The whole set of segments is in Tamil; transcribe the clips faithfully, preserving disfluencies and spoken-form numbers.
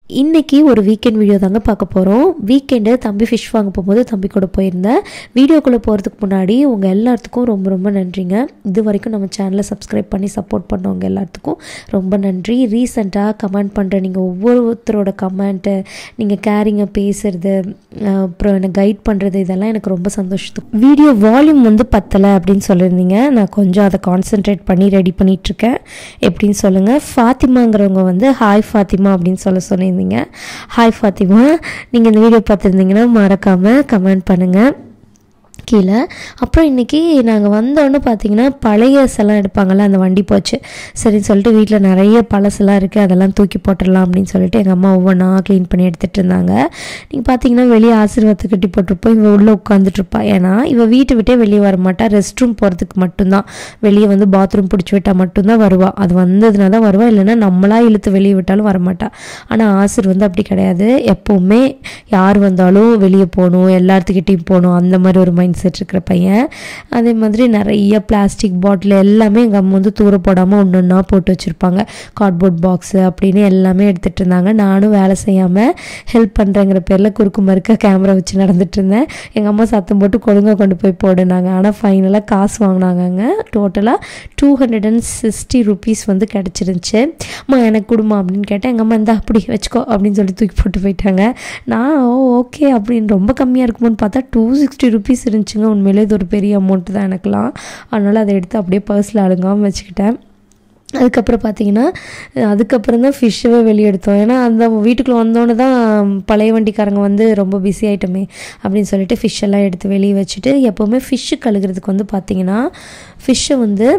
இன்றைக்கி ஒரு வீக்கெண்ட் வீடியோ தாங்க பார்க்க போகிறோம். வீக்கெண்டு தம்பி ஃபிஷ் வாங்க போகும்போது தம்பி கூட போயிருந்தேன். வீடியோக்குள்ளே போகிறதுக்கு முன்னாடி உங்கள் எல்லாத்துக்கும் ரொம்ப ரொம்ப நன்றிங்க. இது வரைக்கும் நம்ம சேனலை சப்ஸ்கிரைப் பண்ணி சப்போர்ட் பண்ணவங்க எல்லாத்துக்கும் ரொம்ப நன்றி. ரீசெண்டாக கமெண்ட் பண்ணுற நீங்கள் ஒவ்வொருத்தரோட கமெண்ட்டு, நீங்கள் கேரிங்காக பேசுகிறது, அப்புறம் என்னை கைட் பண்ணுறது, இதெல்லாம் எனக்கு ரொம்ப சந்தோஷத்துக்கு. வீடியோ வால்யூம் வந்து பத்தலை அப்படின்னு சொல்லியிருந்தீங்க. நான் கொஞ்சம் அதை கான்சென்ட்ரேட் பண்ணி ரெடி பண்ணிகிட்ருக்கேன். எப்படின்னு சொல்லுங்கள். ஃபாத்திமாங்கிறவங்க வந்து ஹாய் ஃபாத்திமா அப்படின்னு சொல்ல சொன்னீங்க. ஹாய் ஃபாத்திமா, நீங்கள் இந்த வீடியோ பார்த்துருந்தீங்கன்னா மறக்காமல் கமெண்ட் பண்ணுங்கள் கீழே. அப்புறம் இன்றைக்கி நாங்கள் வந்தோன்னு பார்த்தீங்கன்னா பழையசெல்லாம் எடுப்பாங்கள்ல, அந்த வண்டி போச்சு. சரின்னு சொல்லிட்டு வீட்டில் நிறைய பழசெல்லாம் இருக்குது, அதெல்லாம் தூக்கி போட்டுடலாம் அப்படின்னு சொல்லிட்டு எங்கள் அம்மா ஒவ்வொன்றா க்ளீன் பண்ணி எடுத்துகிட்டு இருந்தாங்க. நீங்கள் பார்த்தீங்கன்னா வெளியே ஆசீர்வாதத்தை கட்டி போட்டிருப்போம். இவள் உள்ளே உட்காந்துட்ருப்பா. ஏன்னா இவள் வீட்டை விட்டே வெளியே வர மாட்டா. ரெஸ்ட் ரூம் போகிறதுக்கு மட்டும்தான், வெளியே வந்து பாத்ரூம் பிடிச்சி விட்டால் மட்டும்தான் வருவாள். அது வந்ததுனா தான் வருவாள், இல்லைன்னா நம்மளாக இழுத்து வெளியே விட்டாலும் வரமாட்டா. ஆனால் ஆசிர் வந்து அப்படி கிடையாது. எப்போவுமே யார் வந்தாலும் வெளியே போகணும், எல்லாத்துக்கிட்டையும் போகணும், அந்த மாதிரி ஒரு மைண்ட் செட் இருக்கிற பையன். அதே மாதிரி நிறைய பிளாஸ்டிக் பாட்டில் எல்லாமே எங்கள் அம்மா வந்து தூர போடாமல் ஒன்று ஒன்றா போட்டு வச்சுருப்பாங்க. கார்ட்போர்ட் பாக்ஸு அப்படின்னு எல்லாமே எடுத்துகிட்டு இருந்தாங்க. நானும் வேலை செய்யாமல் ஹெல்ப் பண்ணுறேங்கிற பேரில் குறுக்கு மறுக்க கேமரா வச்சு நடந்துட்டு இருந்தேன். எங்கள் அம்மா சத்தம் போட்டு கொழுங்காக கொண்டு போய் போடுனாங்க. ஆனால் ஃபைனலாக காசு வாங்கினாங்க. டோட்டலாக two hundred and sixty rupees வந்து கிடச்சிருந்துச்சு. அம்மா எனக்கு கொடுமா அப்படின்னு கேட்டேன். எங்கள் அம்மா இருந்தா அப்படி வச்சுக்கோ அப்படின்னு சொல்லி தூக்கி போட்டு போயிட்டாங்க. நான் ஓ ஓகே அப்படின்னு ரொம்ப கம்மியாக இருக்குமோன்னு பார்த்தா டூ சிக்ஸ்டி ருபீஸ் இருந்துச்சுங்க. உண்மையிலே இது ஒரு பெரிய அமௌண்ட்டு தான் எனக்குலாம். அதனால் அதை எடுத்து அப்படியே பர்ஸில் அழுங்காமல் வச்சுக்கிட்டேன். அதுக்கப்புறம் பார்த்தீங்கன்னா அதுக்கப்புறம் தான் ஃபிஷ்ஷவே வெளியே எடுத்தோம். ஏன்னா அந்த வீட்டுக்குள்ளே வந்தோன்னே தான் பழைய வண்டிக்காரங்க வந்து ரொம்ப பிஸி ஆகிட்டோமே அப்படின்னு சொல்லிட்டு ஃபிஷ்ஷெல்லாம் எடுத்து வெளியே வச்சுட்டு, எப்போவுமே ஃபிஷ்ஷு கழுகுறதுக்கு வந்து பார்த்திங்கன்னா ஃபிஷ்ஷை வந்து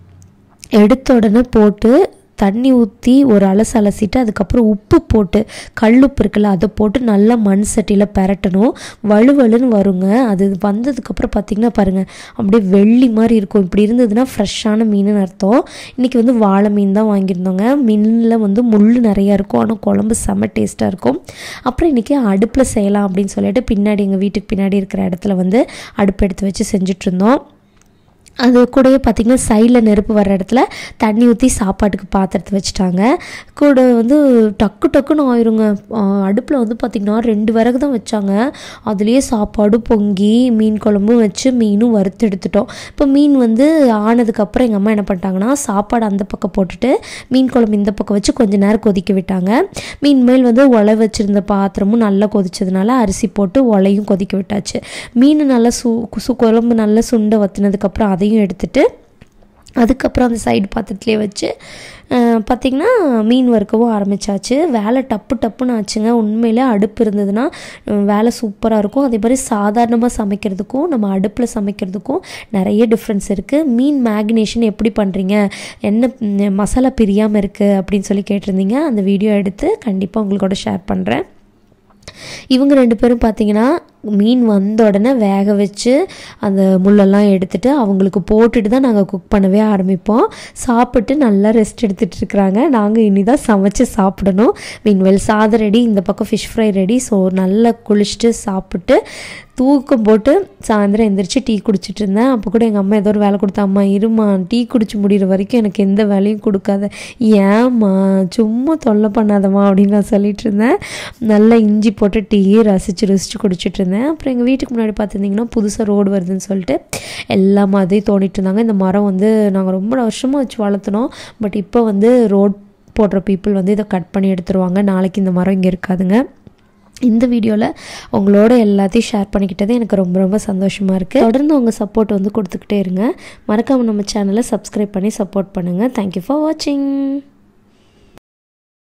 எடுத்த உடனே போட்டு தண்ணி ஊற்றி ஒரு அலசு அலசிட்டு அதுக்கப்புறம் உப்பு போட்டு, கல்லுப்பு இருக்குல்ல, அதை போட்டு நல்லா மண் சட்டியில் பெரட்டணும். வலுவலுன்னு வருங்க. அது வந்ததுக்கப்புறம் பார்த்திங்கன்னா பாருங்கள், அப்படியே வெள்ளி மாதிரி இருக்கும். இப்படி இருந்ததுன்னா ஃப்ரெஷ்ஷான மீனுன்னு அர்த்தம். இன்றைக்கி வந்து வாழை மீன் தான் வாங்கியிருந்தோங்க. மீனில் வந்து முள் நிறையா இருக்கும், ஆனால் குழம்பு செம்ம டேஸ்ட்டாக இருக்கும். அப்புறம் இன்றைக்கி அடுப்பில் செய்யலாம் அப்படின்னு சொல்லிட்டு பின்னாடி எங்கள் வீட்டுக்கு பின்னாடி இருக்கிற இடத்துல வந்து அடுப்பு எடுத்து வச்சு செஞ்சிட்ருந்தோம். அது கூடயே பார்த்திங்கன்னா சைடில் நெருப்பு வர்ற இடத்துல தண்ணி ஊற்றி சாப்பாட்டுக்கு பாத்திரத்தை வச்சுட்டாங்க. கூட வந்து டக்கு டக்குன்னு ஆயிருங்க. அடுப்பில் வந்து பார்த்திங்கன்னா ரெண்டு விறகு தான் வச்சாங்க. அதுலேயே சாப்பாடு பொங்கி மீன் குழம்பும் வச்சு மீனும் வறுத்து எடுத்துட்டோம். இப்போ மீன் வந்து ஆனதுக்கப்புறம் எங்கள் அம்மா என்ன பண்ணிட்டாங்கன்னா சாப்பாடு அந்த பக்கம் போட்டுட்டு மீன் குழம்பு இந்த பக்கம் வச்சு கொஞ்சம் நேரம் கொதிக்க விட்டாங்க. மீன் மேல் வந்து உலை வச்சுருந்த பாத்திரமும் நல்லா கொதிச்சதுனால அரிசி போட்டு உலையும் கொதிக்க விட்டாச்சு. மீன் நல்லா சு சு குழம்பு நல்லா சுண்டை வற்றினதுக்கப்புறம் அதை எடுத்துட்டு அதுக்கப்புறம் அந்த சைடு பாத்திரத்துலேயே வச்சு பார்த்திங்கன்னா மீன் வறுக்கவும் ஆரம்பித்தாச்சு. வேலை டப்பு டப்புன்னு ஆச்சுங்க. உண்மையிலே அடுப்பு இருந்ததுன்னா வேலை சூப்பராக இருக்கும். அதே மாதிரி சாதாரணமாக சமைக்கிறதுக்கும் நம்ம அடுப்பில் சமைக்கிறதுக்கும் நிறைய டிஃப்ரென்ஸ் இருக்குது. மீன் மேக்னேஷன் எப்படி பண்ணுறீங்க, என்ன மசாலா பிரியாமல் இருக்குது அப்படின்னு சொல்லி கேட்டிருந்தீங்க. அந்த வீடியோ எடுத்து கண்டிப்பாக உங்களோட ஷேர் பண்ணுறேன். இவங்க ரெண்டு பேரும் பார்த்திங்கன்னா மீன் வந்த உடனே வேக வச்சு அந்த முள்ளெல்லாம் எடுத்துகிட்டு அவங்களுக்கு போட்டுட்டு தான் நாங்கள் குக் பண்ணவே ஆரம்பிப்போம். சாப்பிட்டு நல்லா ரெஸ்ட் எடுத்துகிட்டு இருக்கிறாங்க. நாங்கள் இனி தான் சமைச்சு சாப்பிடணும். மீன்வெல் சாதம் ரெடி, இந்த பக்கம் ஃபிஷ் ஃப்ரை ரெடி. ஸோ நல்லா குளிச்சுட்டு சாப்பிட்டு தூக்கம் போட்டு சாயந்தரம் எந்திரிச்சு டீ குடிச்சிட்டு இருந்தேன். அப்போ கூட எங்கள் அம்மா ஏதோ ஒரு வேலை கொடுத்தா, அம்மா இருமா டீ குடிச்சு முடிகிற வரைக்கும் எனக்கு எந்த வேலையும் கொடுக்காத, ஏம்மா சும்மா தொல்லை பண்ணாதம்மா அப்படின்னு நான் சொல்லிட்டு இருந்தேன். நல்லா இஞ்சி போட்டு டீயை ரசித்து ரசித்து குடிச்சிட்டு இருந்தேன். அப்புறம் எங்கள் வீட்டுக்கு முன்னாடி பார்த்துருந்திங்கன்னா புதுசாக ரோடு வருதுன்னு சொல்லிட்டு எல்லா மாதிரியும் தோண்டிட்டு இருந்தாங்க. இந்த மரம் வந்து நாங்கள் ரொம்ப வருஷமாக வச்சு வளர்த்துனோம். பட் இப்போ வந்து ரோட் போடுற பீப்புள் வந்து இதை கட் பண்ணி எடுத்துருவாங்க. நாளைக்கு இந்த மரம் இங்கே இருக்காதுங்க. இந்த வீடியோவில் உங்களோட எல்லாத்தையும் ஷேர் பண்ணிக்கிட்டது எனக்கு ரொம்ப ரொம்ப சந்தோஷமாக இருக்குது. தொடர்ந்து உங்கள் சப்போர்ட் வந்து கொடுத்துக்கிட்டே இருங்க. மறக்காமல் நம்ம சேனலை சப்ஸ்கிரைப் பண்ணி சப்போர்ட் பண்ணுங்கள். தேங்க்யூ ஃபார் வாட்சிங்.